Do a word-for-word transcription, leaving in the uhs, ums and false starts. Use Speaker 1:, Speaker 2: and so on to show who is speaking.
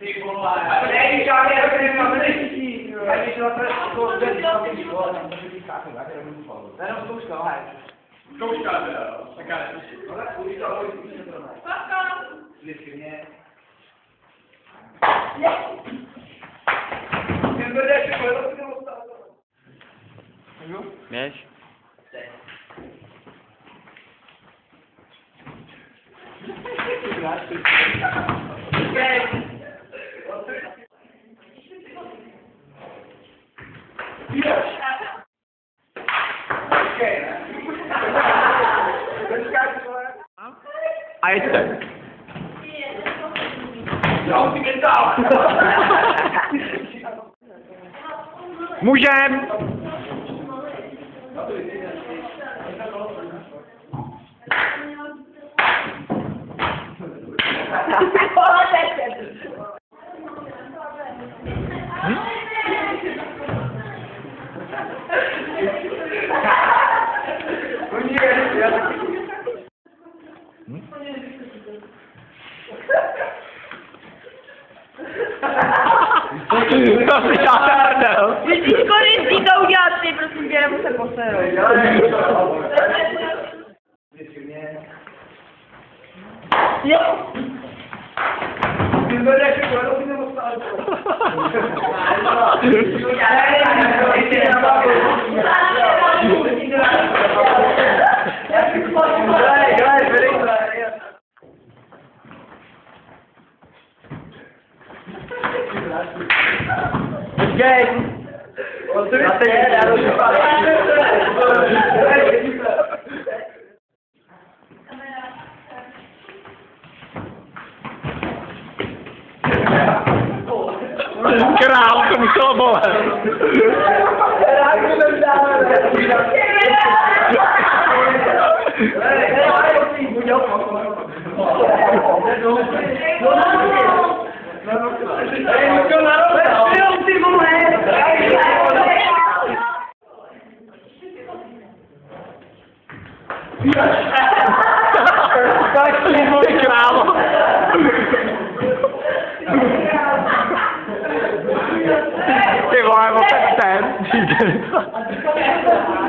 Speaker 1: Ty vole. Ne, žádný roky máme nechtí. Já když to to jde do školy, tam to říká, já tě nebudu falu. To je jenom zkouška, ale. Zkouška teda, taká neslyší. Ale zkouška, ale zkouška to ne. Paka. Vždycky mě. Ten bude ještě kolik to bylo stále.
Speaker 2: Běž. A jeďte. Můžem! To si žádal.
Speaker 3: Vidíš, kolik díka udělat ty, prosím tě, nebo se poserou. Jo.
Speaker 1: Ty bude ještě kolik to bylo stále.
Speaker 2: Počkej!
Speaker 1: Na teď já rozumím.
Speaker 2: Král, to muselo bolet. Tak si můj král. Ty vole, opět ten.